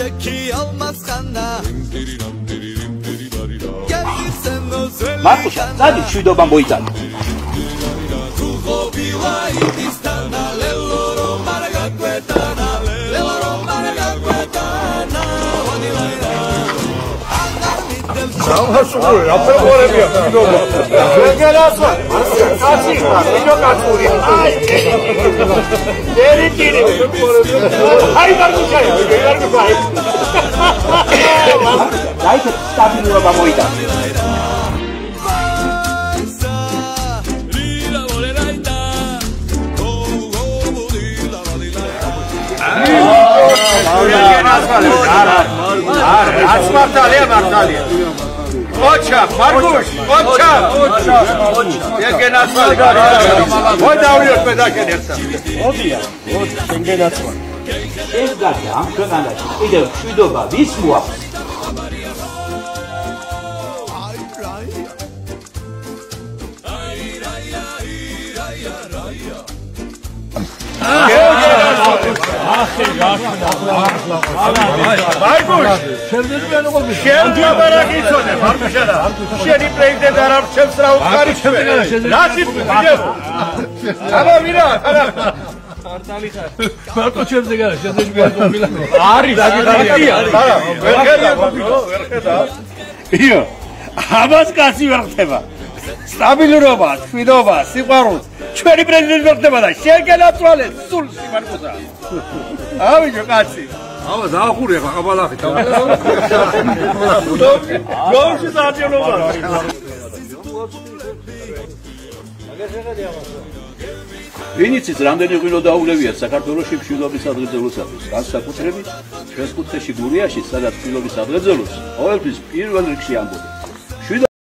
Markusza, zanim świdoma moita. Sağ yapın böyle yapın. Gel aslan. Kaçayım lan. Yok atıyor. Ay. Deri deri. Hayır mı şey? Hayır mı şey? Dai che stabilo moita. Ocha, Markus, ocha. Ya gene asfalt. Oy davruyor peda gelirse. Odi ya. Odi, sen gel atma. Ez gacha, amkönala. İde świdoma wismua. Markus, şerbe merak etme. Markus'a. Şeri plekte darar çemsra karışma. Nasip gidiyor. Ama bina, ana. Marko çöpse gel. Şöyle bir yerde opilan. Arif, Io. Abas kasi verteba. Stabilurობა, თვიდობა, სიყვარულს. ჩვენი პრეზიდენტი ვერტება და შეგელათვალე სულს მარკუსა. ავიჯო კაცი. ამა დაახურე ყაბალახი თავი. გოუში საჭიროა. ვინიცის რამდენი ღვინო დაულებია საქართველოში მშვიდობის აღზრდელოსათვის. განსაკუთრებით ჩვენს კუთხეში გურიაში, სადაც მშვიდობის აღზრდელოს ყოველთვის პირველ რიგში ამბობენ.